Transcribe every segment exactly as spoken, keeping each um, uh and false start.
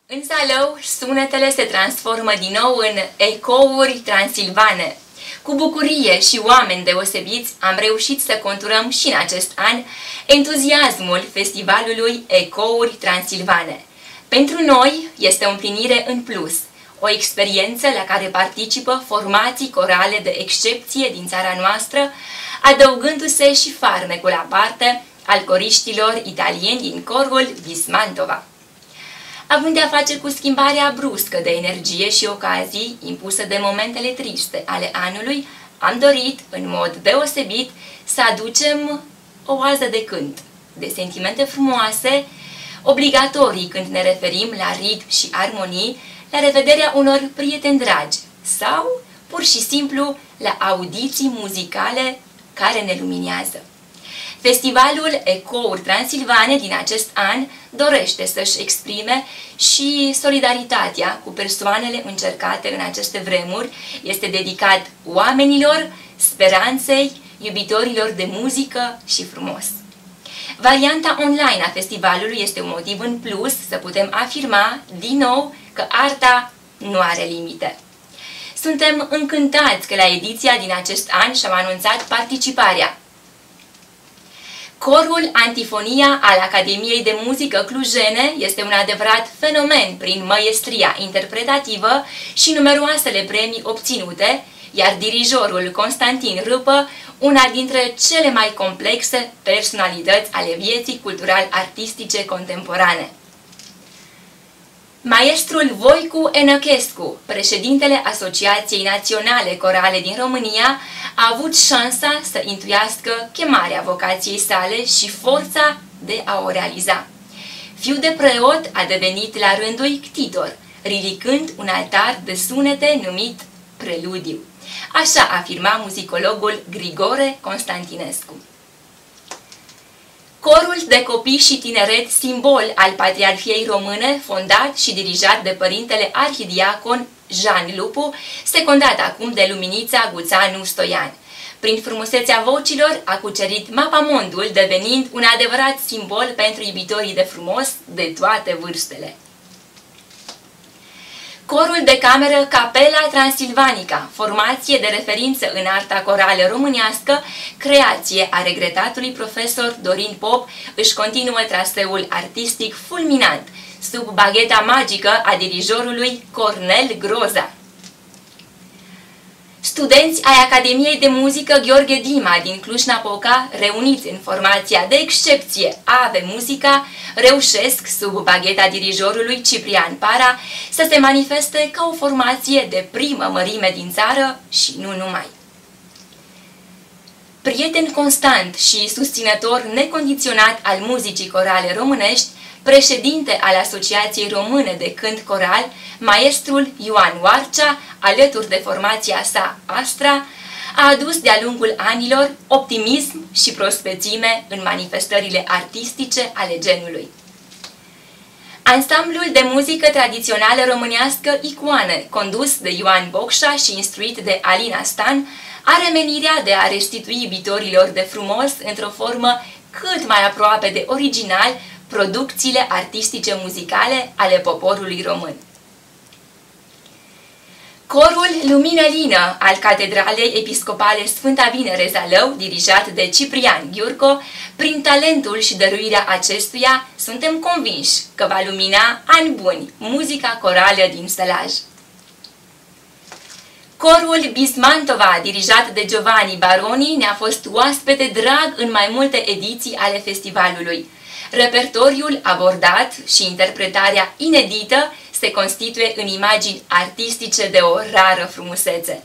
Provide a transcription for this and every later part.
În Zalău, sunetele se transformă din nou în ecouri transilvane. Cu bucurie și oameni deosebiți am reușit să conturăm și în acest an entuziasmul festivalului Ecouri Transilvane. Pentru noi este o împlinire în plus, o experiență la care participă formații corale de excepție din țara noastră, adăugându-se și farmecul aparte al coriștilor italieni din corul Bismantova. Având de-a face cu schimbarea bruscă de energie și ocazii impusă de momentele triste ale anului, am dorit, în mod deosebit, să aducem o oază de cânt, de sentimente frumoase, obligatorii când ne referim la ritm și armonii, la revederea unor prieteni dragi sau, pur și simplu, la audiții muzicale care ne luminează. Festivalul Ecouri Transilvane din acest an dorește să-și exprime și solidaritatea cu persoanele încercate în aceste vremuri. Este dedicat oamenilor, speranței, iubitorilor de muzică și frumos. Varianta online a festivalului este un motiv în plus să putem afirma din nou că arta nu are limite. Suntem încântați că la ediția din acest an și-am anunțat participarea Corul Antifonia al Academiei de Muzică Clujene este un adevărat fenomen prin măiestria interpretativă și numeroasele premii obținute, iar dirijorul Constantin Râpă, una dintre cele mai complexe personalități ale vieții cultural-artistice contemporane. Maestrul Voicu Enăchescu, președintele Asociației Naționale Corale din România, a avut șansa să intuiască chemarea vocației sale și forța de a o realiza. Fiul de preot a devenit la rândul ctitor, ridicând un altar de sunete numit Preludiu. Așa afirma muzicologul Grigore Constantinescu. Corul de copii și tineret, simbol al Patriarhiei Române, fondat și dirijat de părintele arhidiacon Jean Lupu, secundat acum de Luminița Guțanu Stoian. Prin frumusețea vocilor a cucerit mapamondul, devenind un adevărat simbol pentru iubitorii de frumos de toate vârstele. Corul de cameră Capela Transilvanica, formație de referință în arta corală românească, creație a regretatului profesor Dorin Pop, își continuă traseul artistic fulminant, sub bagheta magică a dirijorului Cornel Groza. Studenți ai Academiei de Muzică Gheorghe Dima din Cluj-Napoca, reuniți în formația de excepție Ave Muzica, reușesc, sub bagheta dirijorului Ciprian Para, să se manifeste ca o formație de primă mărime din țară și nu numai. Prieten constant și susținător necondiționat al muzicii corale românești, președinte al Asociației Române de Cânt Coral, maestrul Ioan Oarcea, alături de formația sa Astra, a adus de-a lungul anilor optimism și prospețime în manifestările artistice ale genului. Ansamblul de muzică tradițională românească Icoane, condus de Ioan Bocșa și instruit de Alina Stan, are menirea de a restitui iubitorilor de frumos într-o formă cât mai aproape de original producțiile artistice muzicale ale poporului român. Corul Lumină Lină al Catedralei Episcopale Sfânta Vinere Zalău, dirijat de Ciprian Ghiurco, prin talentul și dăruirea acestuia, suntem convinși că va lumina ani buni muzica corală din Sălaj. Corul Bismantova, dirijat de Giovanni Baroni, ne-a fost oaspete drag în mai multe ediții ale festivalului. Repertoriul abordat și interpretarea inedită se constituie în imagini artistice de o rară frumusețe.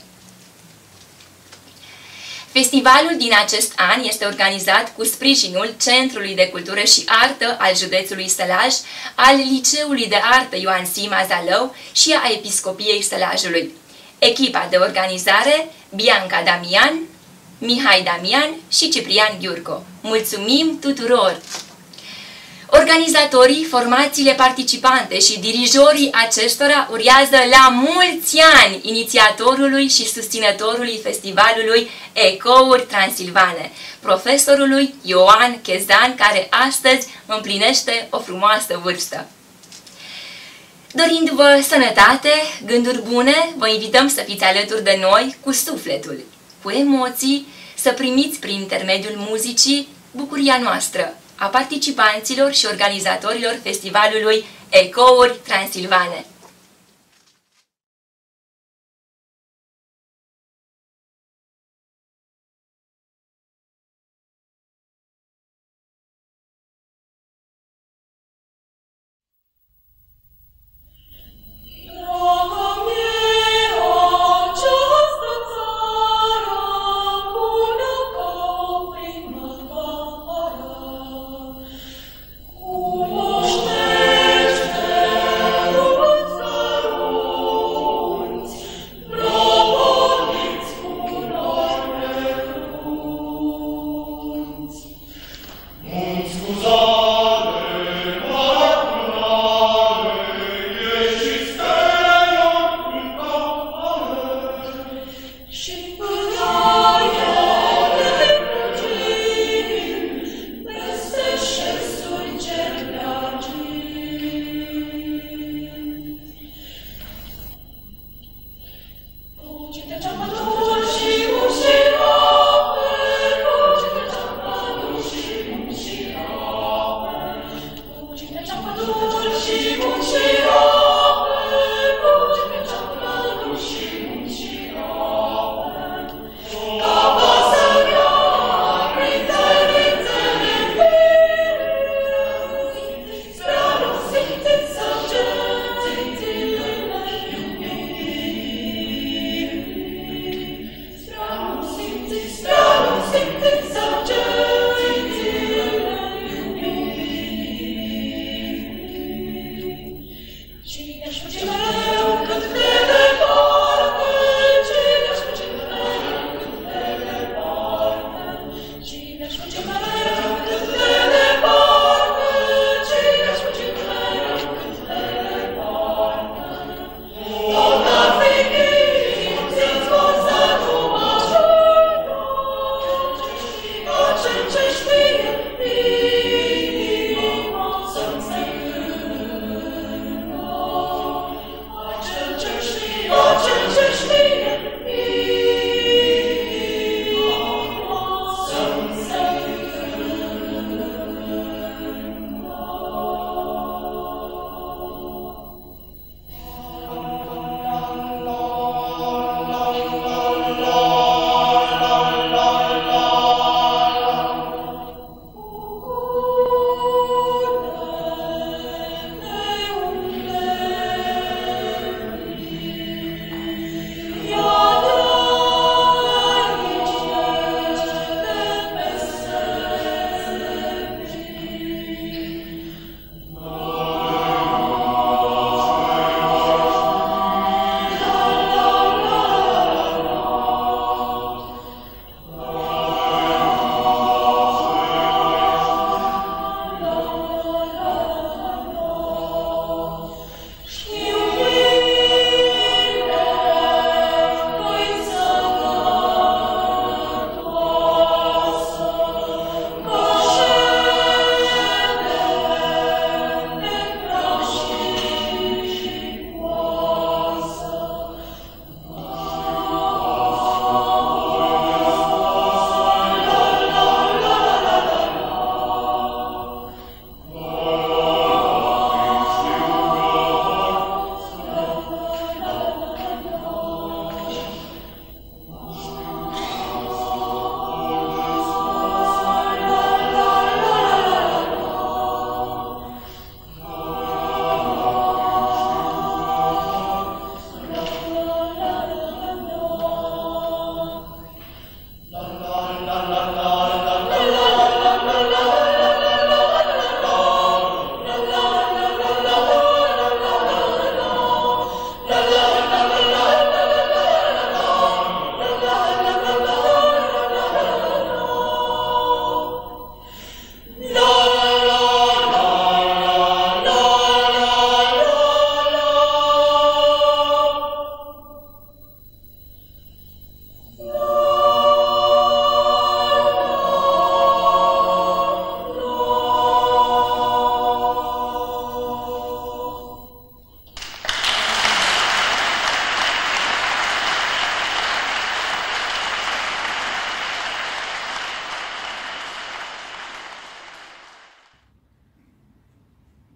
Festivalul din acest an este organizat cu sprijinul Centrului de Cultură și Artă al județului Sălaj, al Liceului de Artă Ioan Sima Zalău și a Episcopiei Sălajului. Echipa de organizare, Bianca Damian, Mihai Damian și Ciprian Ghiurco. Mulțumim tuturor! Organizatorii, formațiile participante și dirijorii acestora urează la mulți ani inițiatorului și susținătorului festivalului Ecouri Transilvane, profesorului Ioan Chezan, care astăzi împlinește o frumoasă vârstă. Dorindu-vă sănătate, gânduri bune, vă invităm să fiți alături de noi cu sufletul, cu emoții, să primiți prin intermediul muzicii bucuria noastră, a participanților și organizatorilor festivalului Ecouri Transilvane.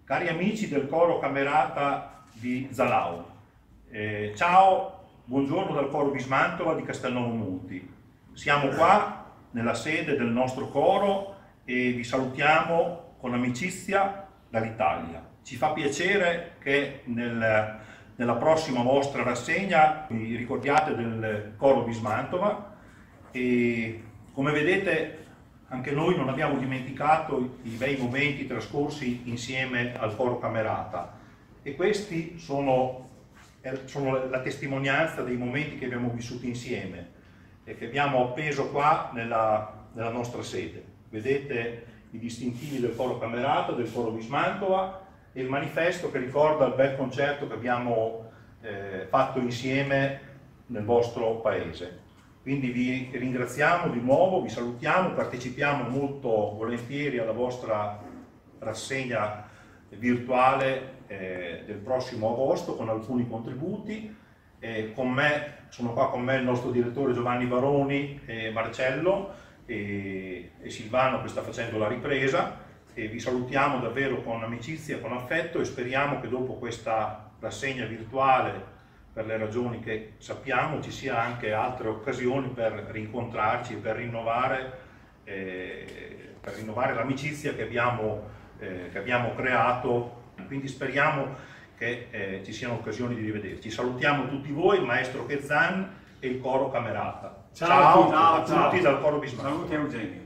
Cari amici del coro Camerata di Zalau, eh, ciao, buongiorno dal coro Bismantova di Castelnuovo Monti. Siamo qua nella sede del nostro coro e vi salutiamo con amicizia dall'Italia. Ci fa piacere che nel, nella prossima vostra rassegna vi ricordiate del coro Bismantova e come vedete anche noi non abbiamo dimenticato i bei momenti trascorsi insieme al coro Camerata e questi sono, sono la testimonianza dei momenti che abbiamo vissuto insieme e che abbiamo appeso qua nella, nella nostra sede. Vedete i distintivi del coro Camerata, del coro Bismantova e il manifesto che ricorda il bel concerto che abbiamo eh, fatto insieme nel vostro paese. Quindi vi ringraziamo di nuovo, vi salutiamo, partecipiamo molto volentieri alla vostra rassegna virtuale eh, del prossimo agosto con alcuni contributi. Eh, con me, sono qua con me il nostro direttore Giovanni Baroni, e Marcello e, e Silvano che sta facendo la ripresa e vi salutiamo davvero con amicizia e con affetto e speriamo che dopo questa rassegna virtuale, per le ragioni che sappiamo, ci sia anche altre occasioni per rincontrarci e per rinnovare, eh, per rinnovare l'amicizia che abbiamo, eh, che abbiamo creato. Quindi speriamo che eh, ci siano occasioni di rivederci. Salutiamo tutti voi, il maestro Chezzan e il coro Camerata. Ciao, ciao, ciao a ciao. tutti dal coro Bismantova. Saluti Eugenio.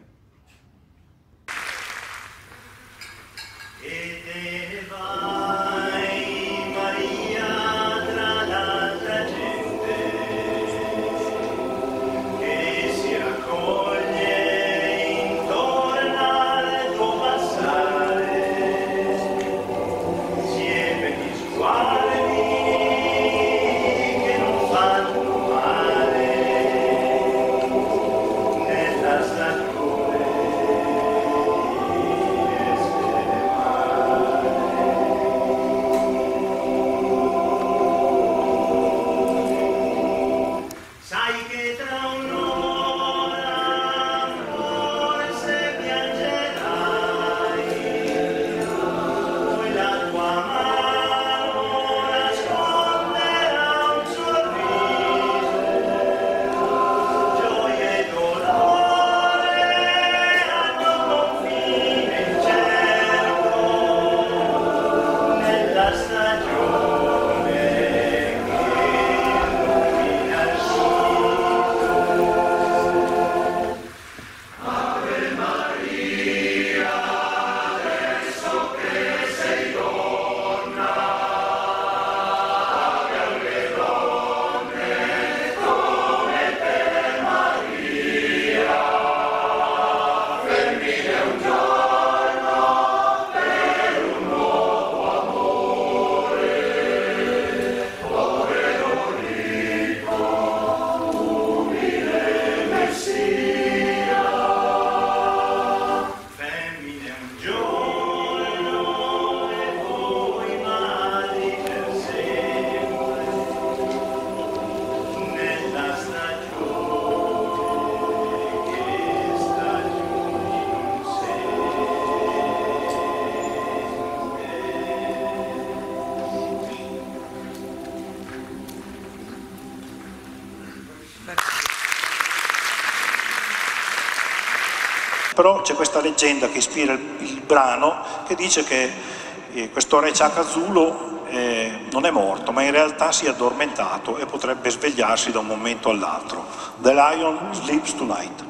E te ne vai, Maria, tra l'altra gente che si raccoglie intorno al tuo passare, insieme gli sguardi che non fanno male nella stagione. Però c'è questa leggenda che ispira il, il brano che dice che eh, questo re Ciacazulo eh, non è morto, ma in realtà si è addormentato e potrebbe svegliarsi da un momento all'altro. The Lion Sleeps Tonight.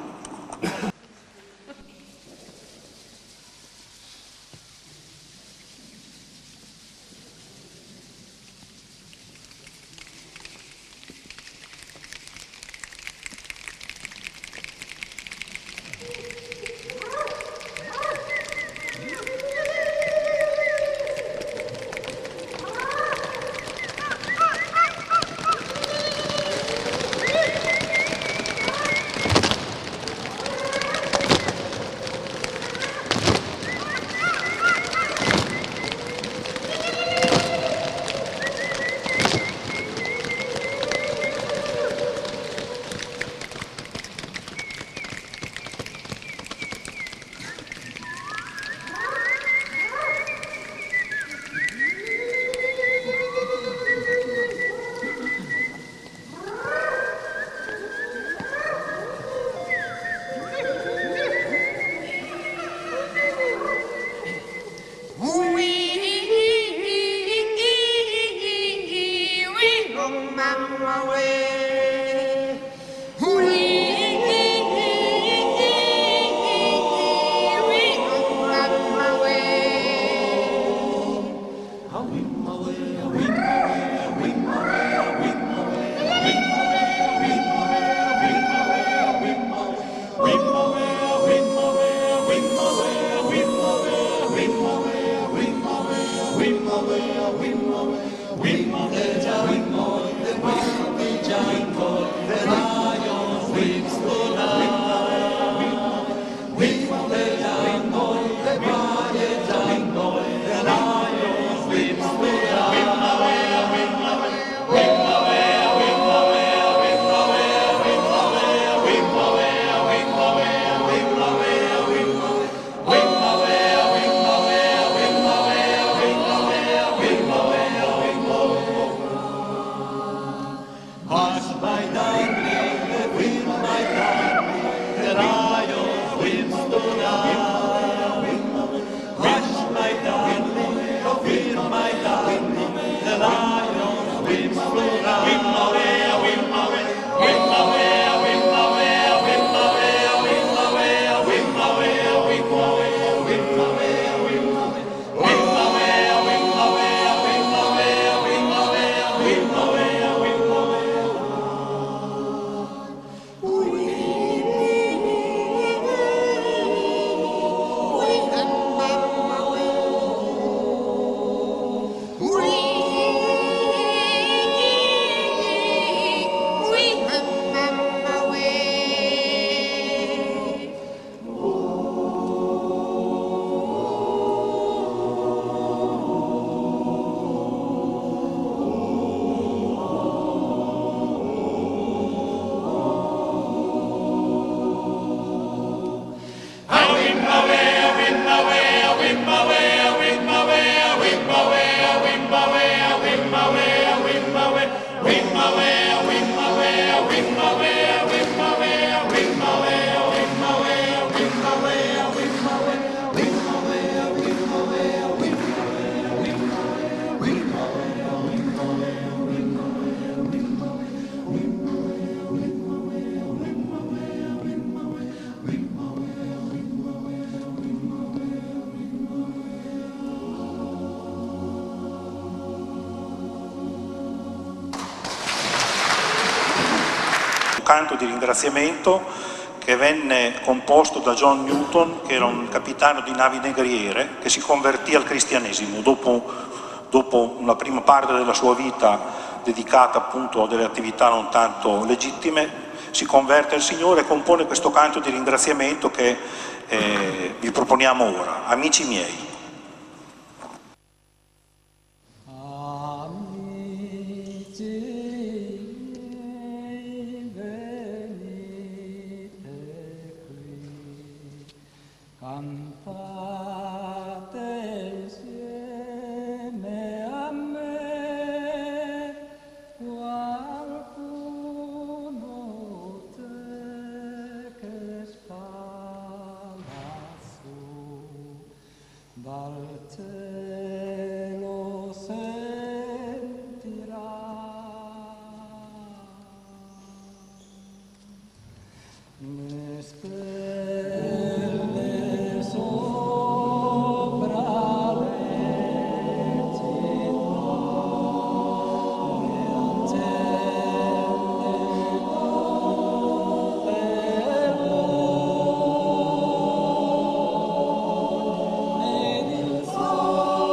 canto di ringraziamento che venne composto da John Newton, che era un capitano di navi negriere, che si convertì al cristianesimo dopo, dopo una prima parte della sua vita dedicata appunto a delle attività non tanto legittime, si converte al Signore e compone questo canto di ringraziamento che eh, vi proponiamo ora. Amici miei. Oh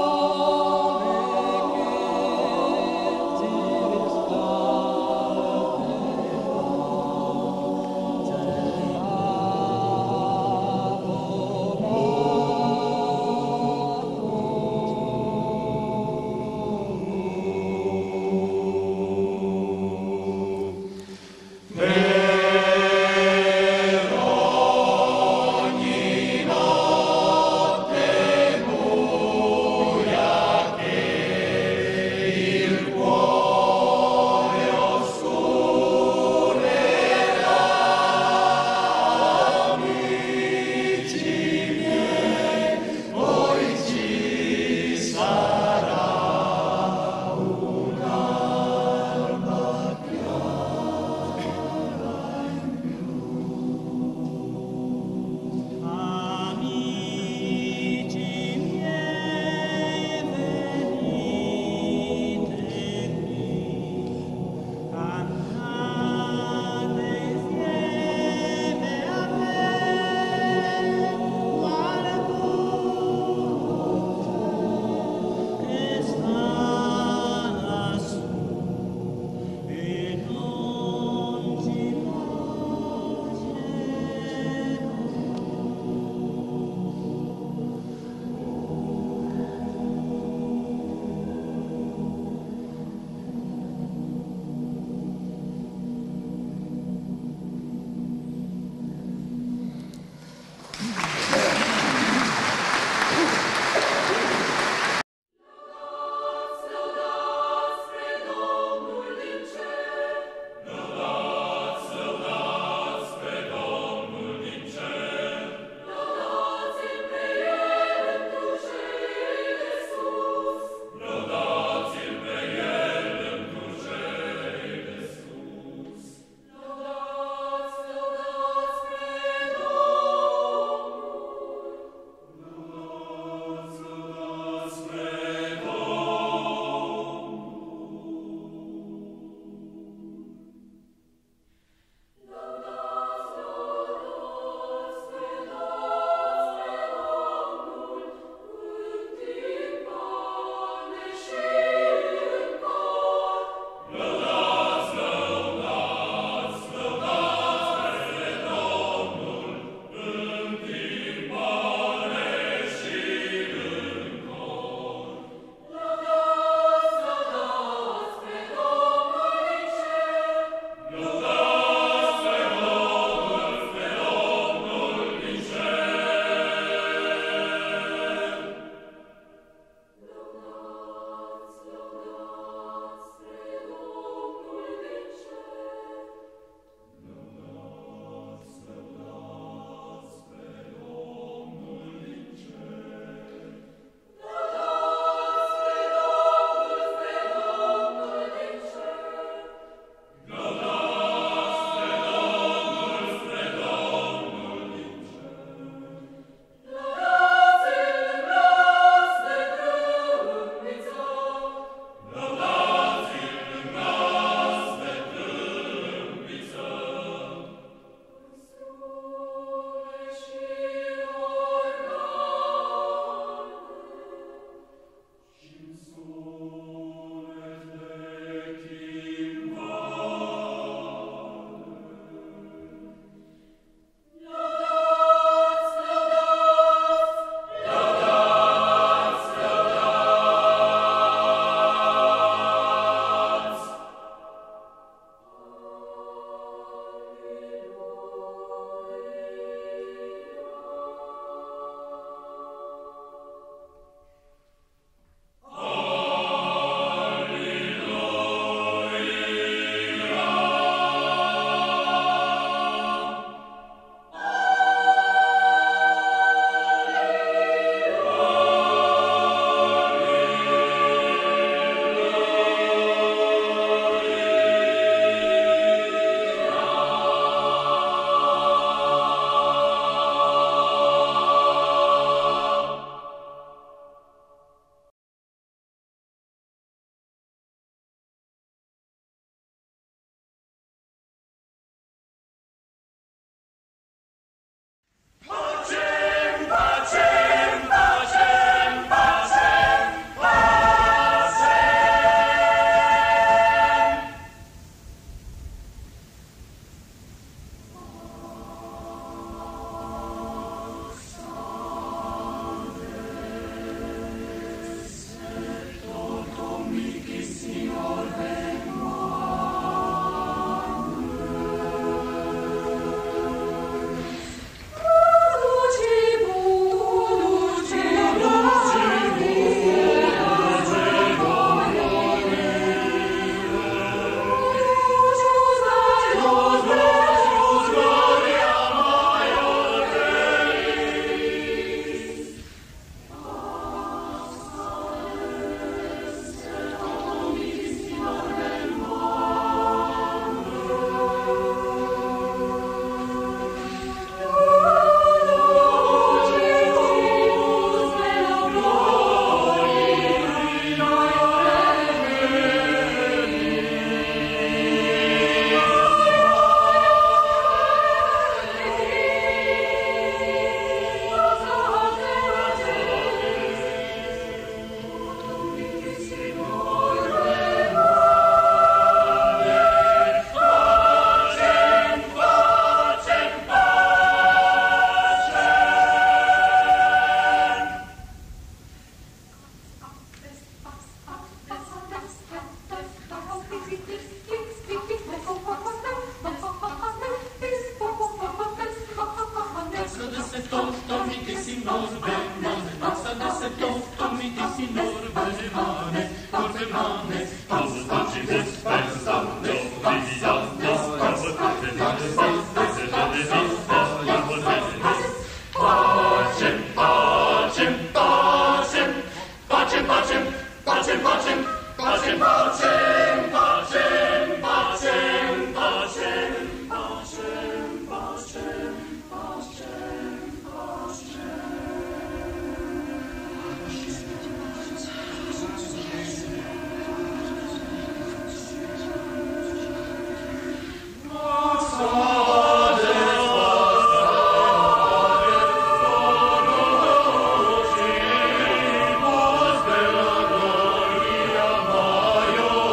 Mario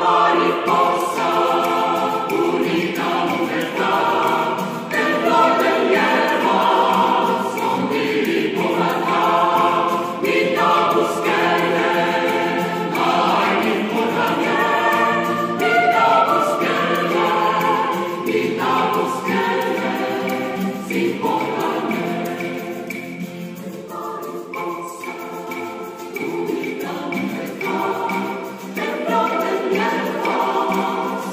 Temblor del hierba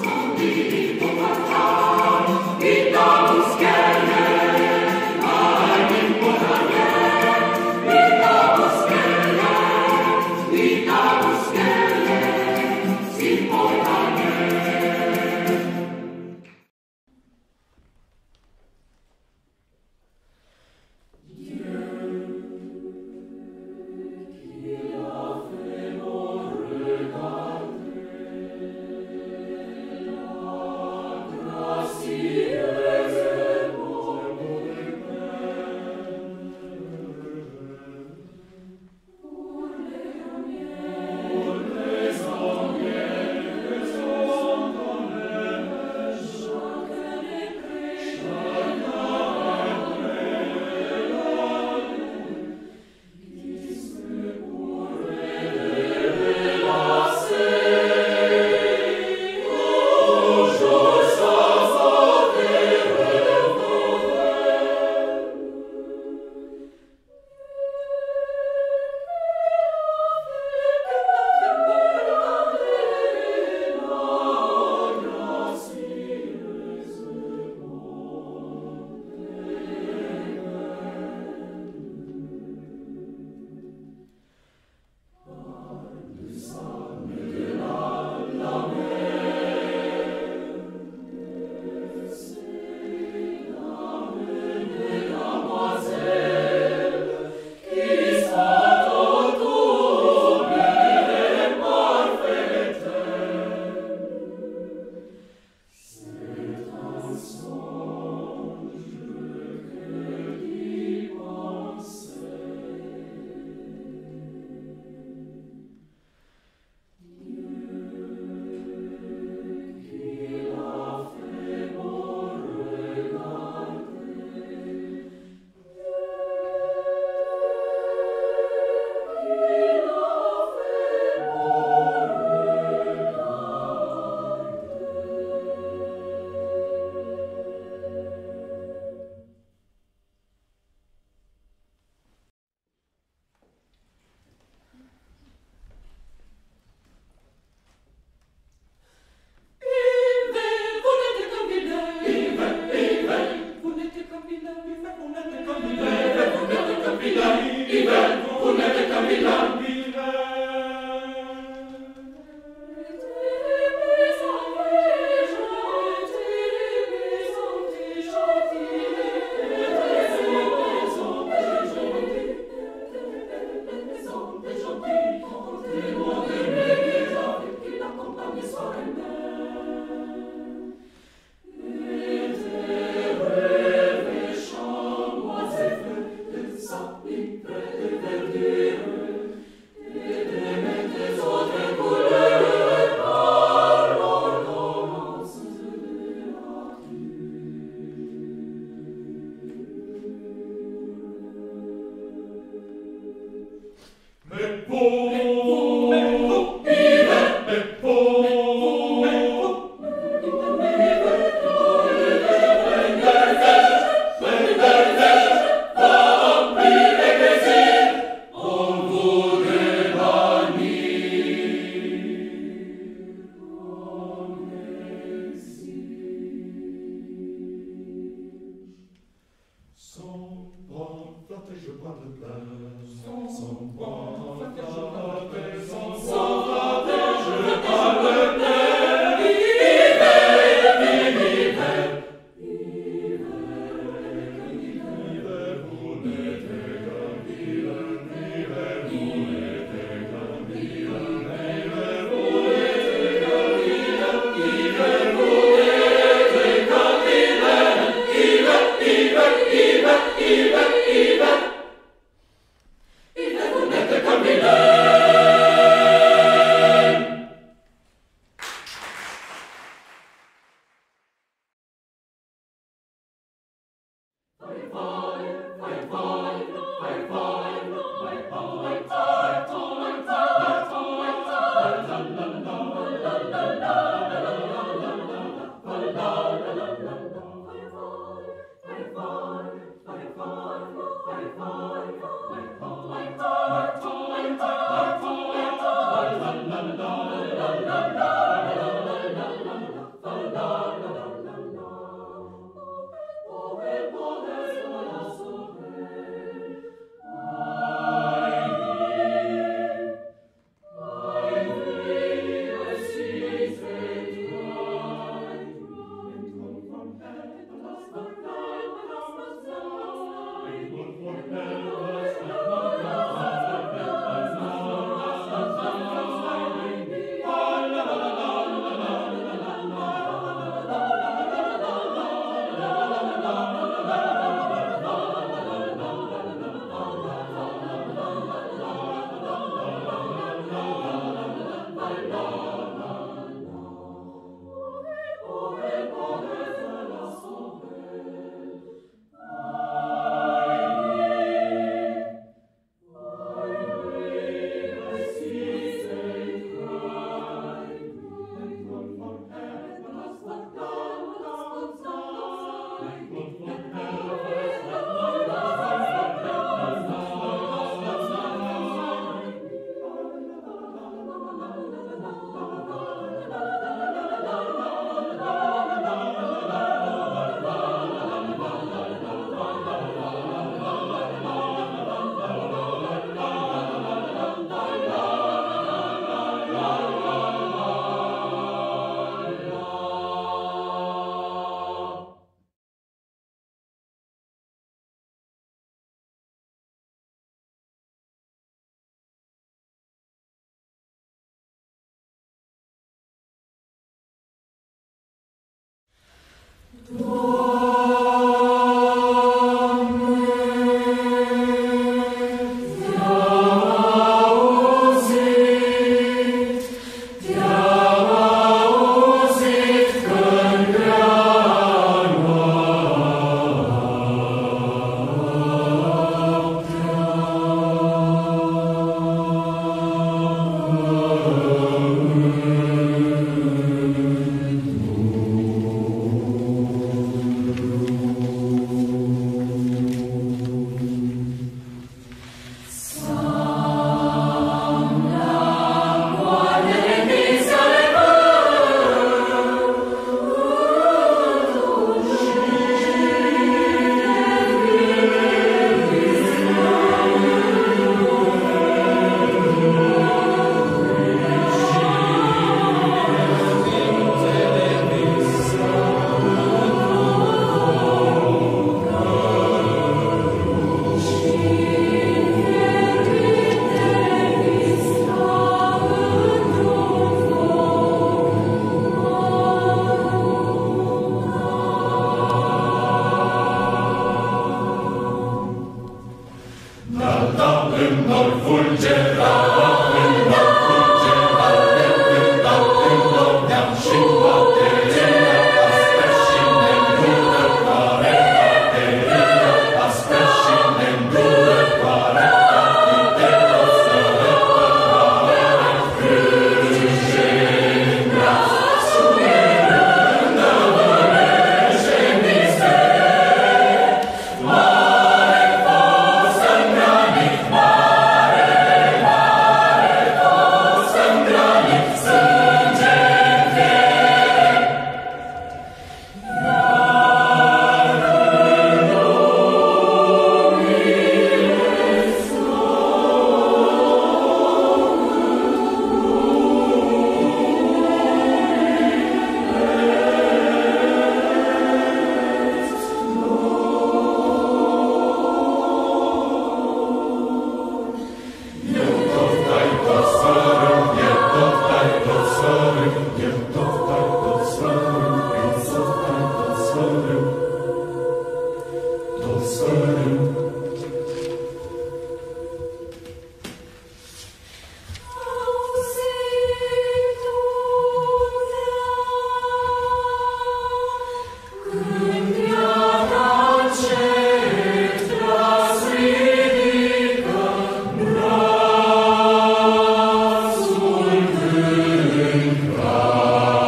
Amen.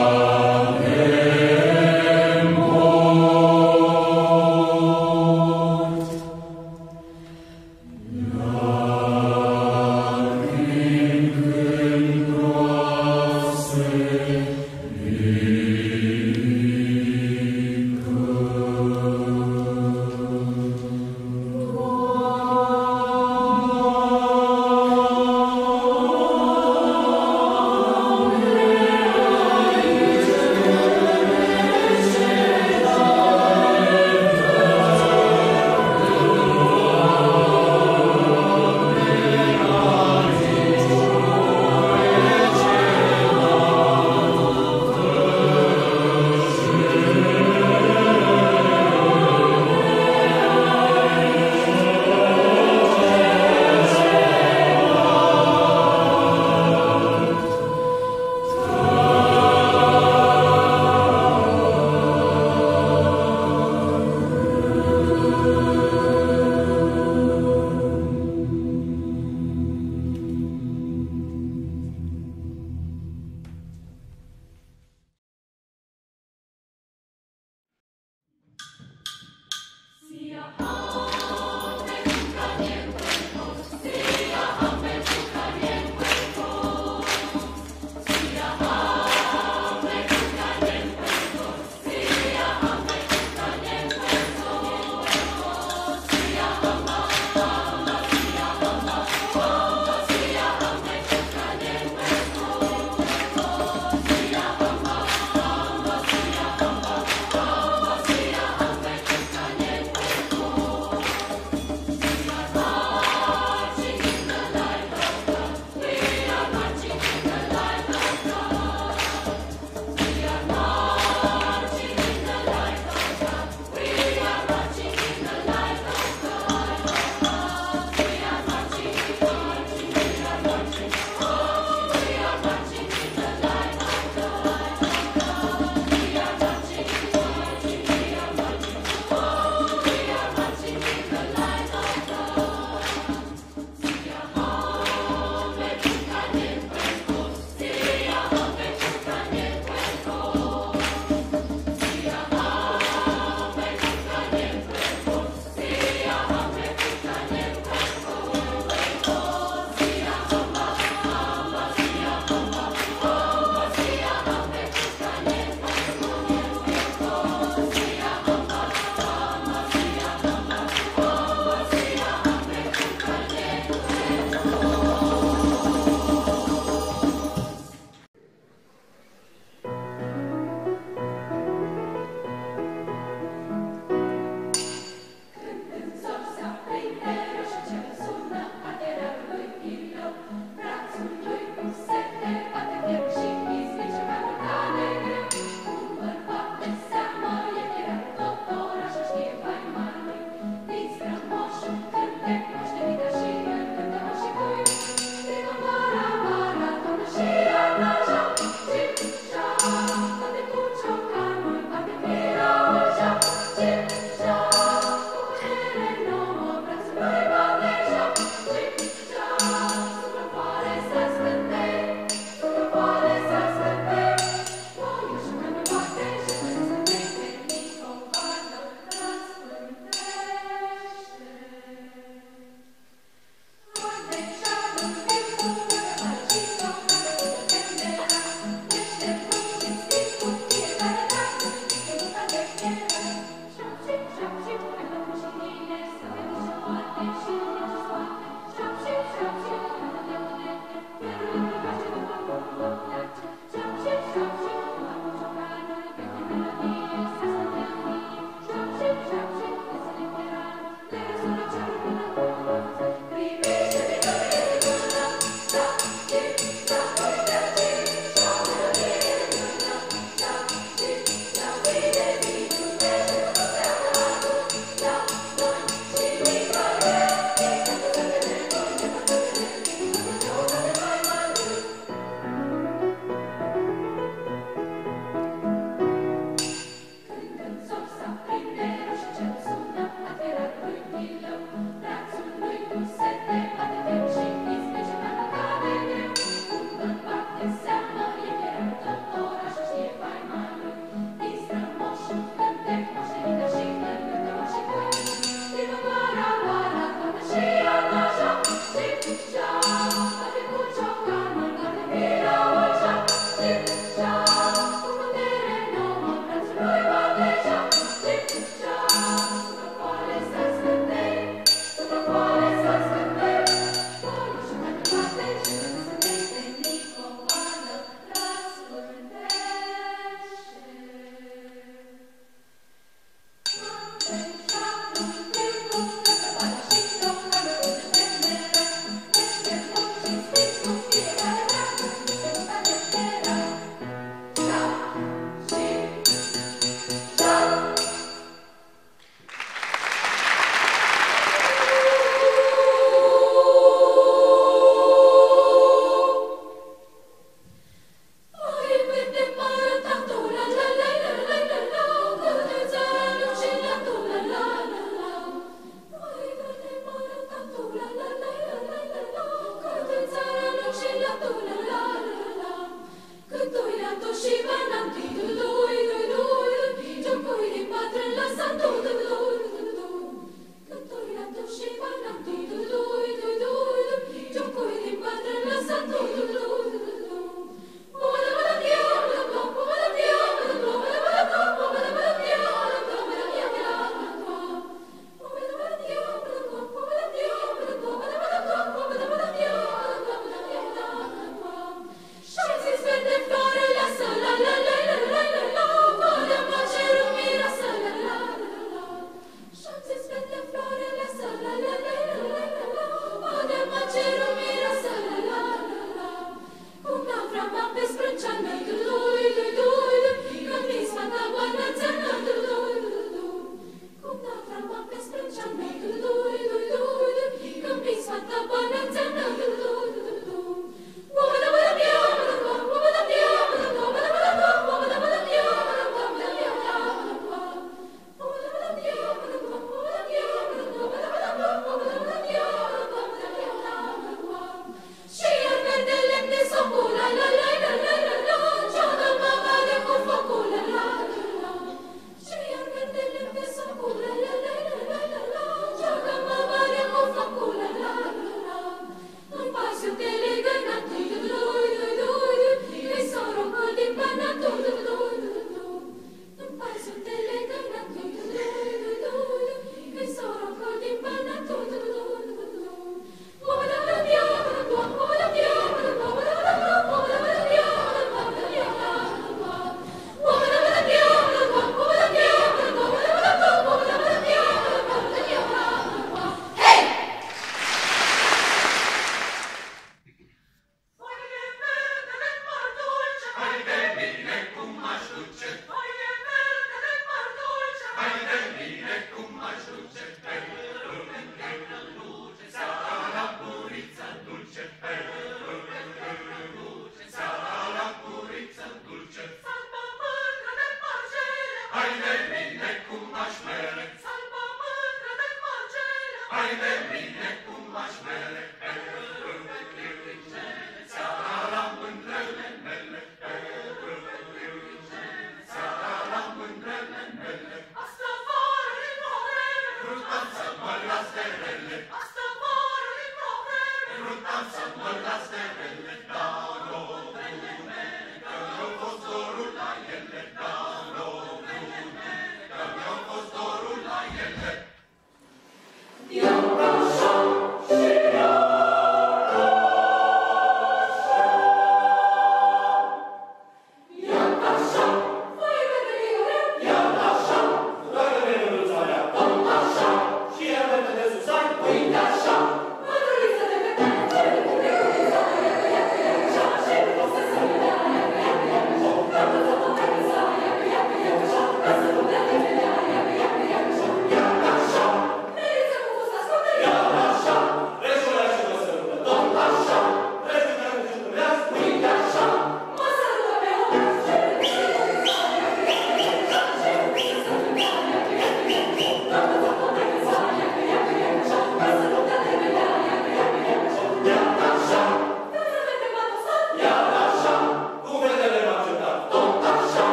Hai de mine cum aș duce, hai de verde de par dulce, hai de mine cum aș duce, pe rând de căluce, seara la puriță dulce, pe rând de căluce, seara la puriță dulce. Salpă mândră de margele, hai de mine cum aș mere, salpă mândră de margele, hai de mine cum aș mere.